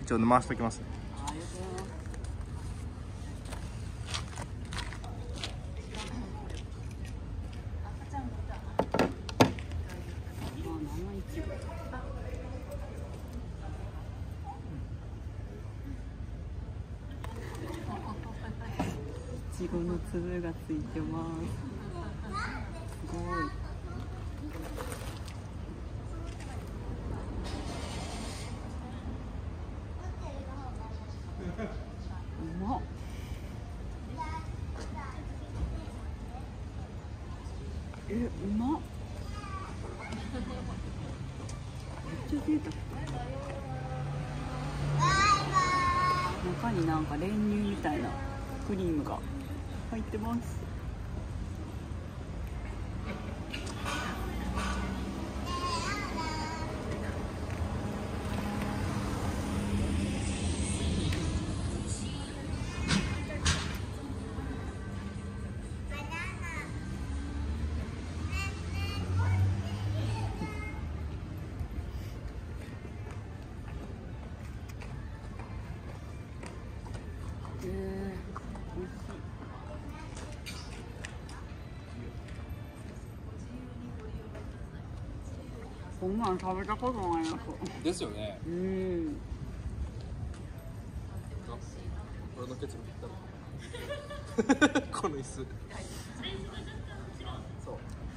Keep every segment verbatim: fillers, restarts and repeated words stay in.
一応回しておきます。 ありがとうございます。いちごの粒がついてます。すごい。うまっ。え、うまっ。めっちゃ贅沢。中になんか練乳みたいなクリームが入ってます。えー、美味しい。こんなん食べたことないな。 ですよね。 うん。 あ、俺のケツもいったの。この椅子。そう。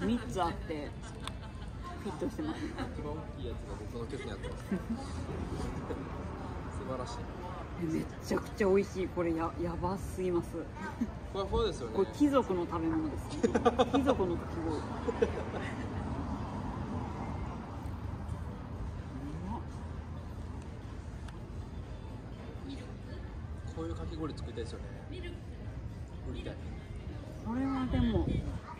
三つあってフィットしてます。 一番大きいやつが僕のケツにあってます。素晴らしい。 めっちゃくちゃ美味しい。これややばすぎます。 これこれですよね。 これ貴族の食べ物です。貴族のかき氷。 こういうかき氷作りたいですよね。売りたい。 これはでも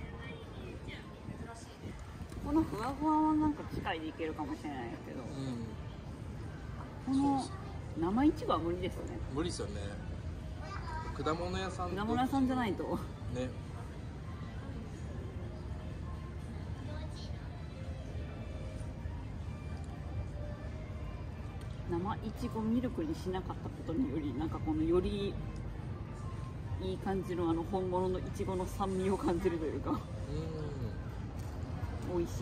このふわふわはなんか機械でいけるかもしれないけど、うん、この生いちごは無理ですよね。 無理ですよね。果物屋さん果物屋さんじゃないとね。 生いちごミルクにしなかったことにより、なんかこのよりいい感じのあの本物のいちごの酸味を感じるというか、うん、美味しいです。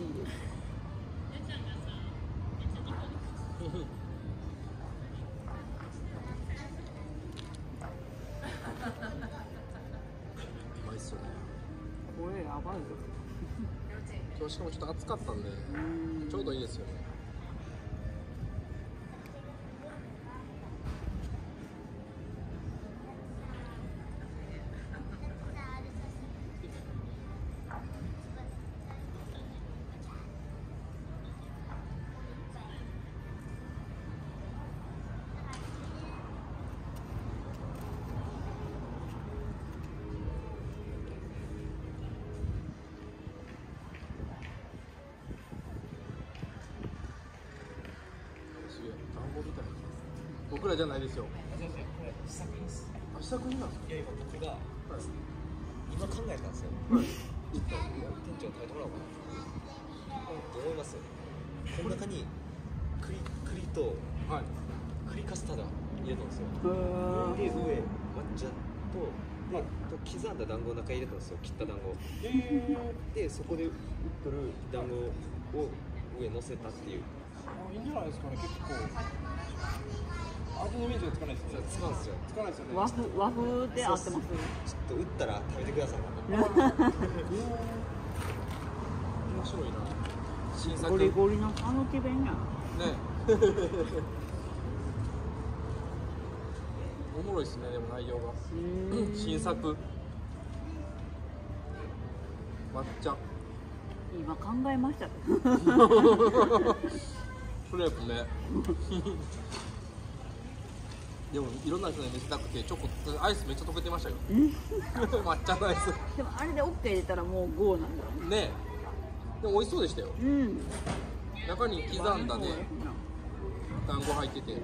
うまいっすよね。 これやばいです。 今日しかもちょっと暑かったんで、ちょうどいいですよね。僕らじゃないですよ。 試作品です。 あ、試作品なんですか。 いや、今僕が、はい、今考えたんですよ。 はい、 ちょっと店長に食べてもらおうかな。どう思います？この中に栗栗と、はい、栗カスタード入れたんですよ。で、上抹茶とでと刻んだ団子の中に入れたんですよ。切った団子。で、そこで売っとる団子を上乗せたっていう。 あ、いいんじゃないですかね。結構味のイメージがつかないですよね。 つかんですよ。 つかないですよね。 和風和風で合ってます。ちょっと打ったら食べてください。 面白いな。新作。 ゴリゴリのたぬき弁や。ね。 おもろいですね。でも内容が。新作。抹茶。 今考えました。 クレープね。でもいろんな人に見せたくてチョコアイスめっちゃ溶けてましたよ。抹茶のアイス。 でもあれで オーケー 入れたらもうゴーなんだよね。 ねえ。でも美味しそうでしたよ。うん。中に刻んだね団子入ってて。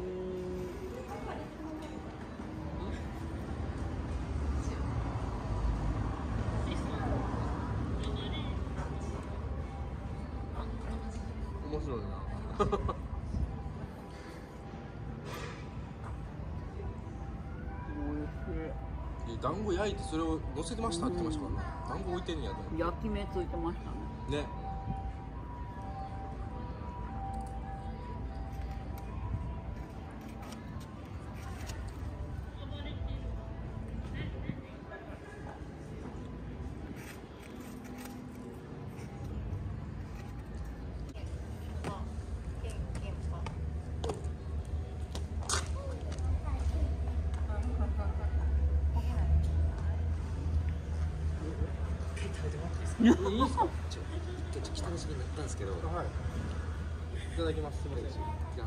面白いな。 に団子焼いてそれを乗せてましたって言ってましたからね。団子置いてんやと思って。 焼き目ついてましたね。 ね。いいですか？ ちょっと北の時期になったんですけど、 はい。いただきます。すみません。じゃあ。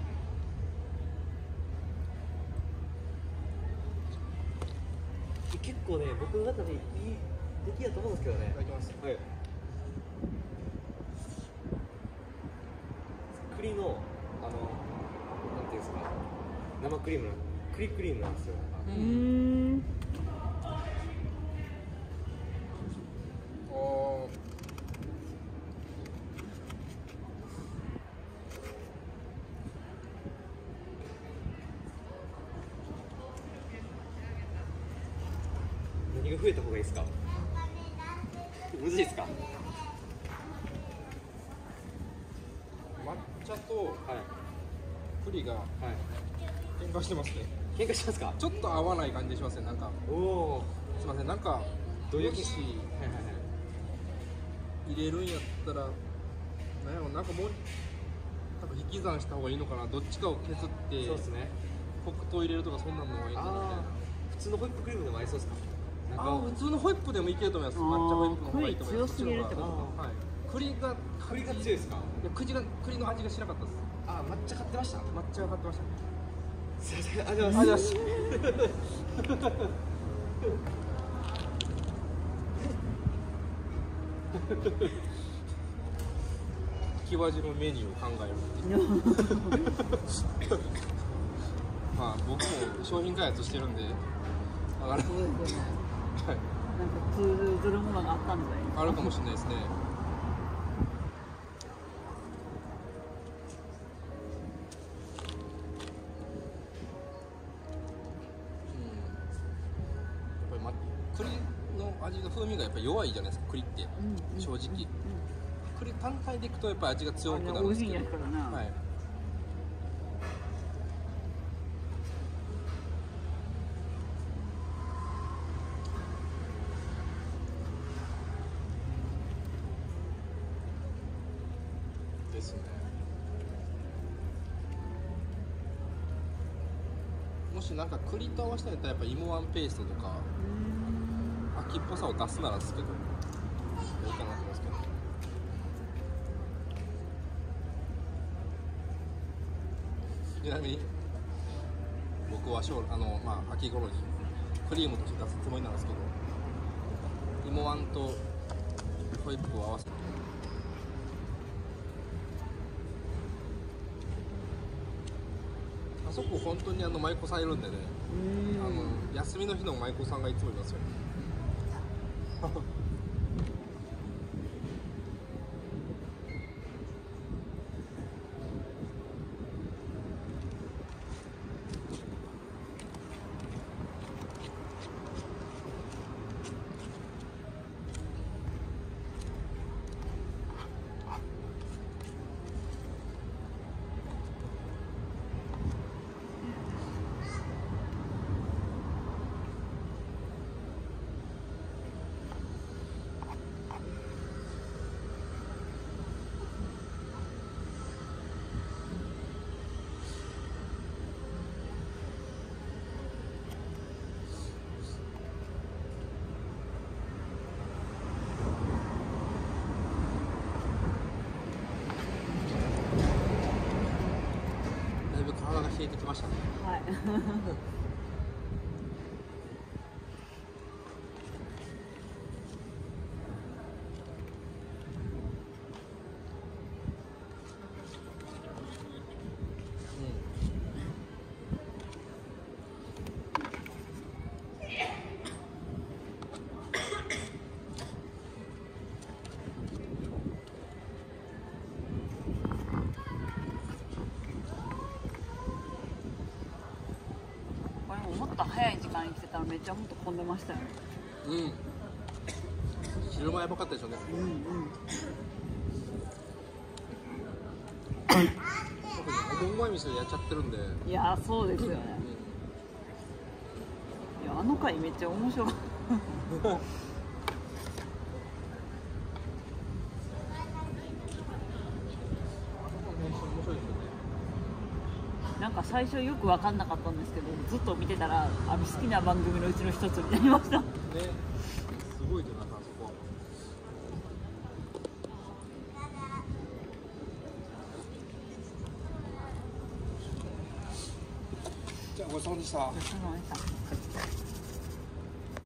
結構ね、僕の中でいい出来やと思うんですけどね。 いただきます。 はい。栗のあのなんていうんですか、生クリームの栗クリームなんですよ。 うーん。 おー。 何が増えた方がいいですか？むずいですか？ 抹茶とはい栗がはい。 喧嘩してますね。 喧嘩しますか？ ちょっと合わない感じしますね。なんかおお。 すみません。なんかどういうもしはいはいはい。 入れるんやったらなんやろなんかもうなんか引き算した方がいいのかな。どっちかを削ってそうですね。 黒糖入れるとかそんなんの方がいいのかなみたいな。 ああ、普通のホイップクリームでも合いそうですか？なんかあー普通のホイップでもいけると思います。抹茶ホイップの方がいいと思います。 栗強すぎるってことか。はい。栗が栗が強いですか？ いや栗が栗の味がしなかったです。 あー、抹茶買ってました。 抹茶が買ってましたね。 すいません、ありがとうありがございます。 とうございます。キワジのメニューを考えるっていうまあ僕も商品開発してるんでだから、 そうですよね。 はい、 なんか通ずるものがあったんじゃないですか。 あるかもしれないですね。うん、やっぱり、ま、栗の味の風味がやっぱり弱いじゃないですか栗って、 うんうん正直、 うんうん栗単体でいくとやっぱり味が強くなるんですけど、 あれ美味しいんやからな。 はい、ですね。もしなんか栗と合わせたんやったらやっぱ芋あんペーストとか秋っぽさを出すならですけどいいかなと思いますけど。ちなみに僕は将あの、まあ、秋頃にクリームとして出すつもりなんですけど芋あんとホイップを合わせてあそこ本当にあの舞妓さんいるんでね、あの休みの日の舞妓さんがいつもいますよだいぶ体が冷えてきましたね。 はい。 と早い時間に来てたらめっちゃほんと混んでましたよね。 うん。昼間やばかったでしょうね。 うんうん。 特にお盆前店でやっちゃってるんで。 いやそうですよね。うん、いやあの回めっちゃ面白かった。面白いですよね。なんか最初よく分かんなかったんですけど、ずっと見てたらあの好きな番組のうちの一つになりました。ね、 すごいじゃなかそこ。じゃあごちそうさまでした。 ごちそうさまでした。